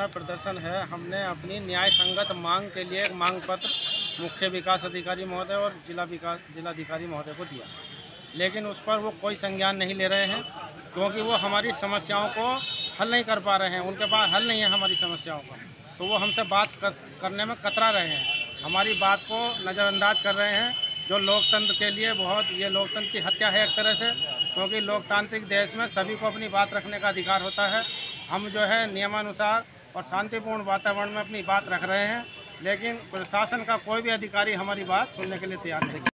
हमारा प्रदर्शन है, हमने अपनी न्याय संगत मांग के लिए एक मांग पत्र मुख्य विकास अधिकारी महोदय और जिलाधिकारी महोदय को दिया, लेकिन उस पर वो कोई संज्ञान नहीं ले रहे हैं, क्योंकि वो हमारी समस्याओं को हल नहीं कर पा रहे हैं। उनके पास हल नहीं है हमारी समस्याओं का, तो वो हमसे बात करने में कतरा रहे हैं, हमारी बात को नज़रअंदाज कर रहे हैं, जो लोकतंत्र के लिए बहुत ये लोकतंत्र की हत्या है एक तरह से, क्योंकि लोकतांत्रिक देश में सभी को अपनी बात रखने का अधिकार होता है। हम जो है नियमानुसार और शांतिपूर्ण वातावरण में अपनी बात रख रहे हैं, लेकिन प्रशासन का कोई भी अधिकारी हमारी बात सुनने के लिए तैयार नहीं है।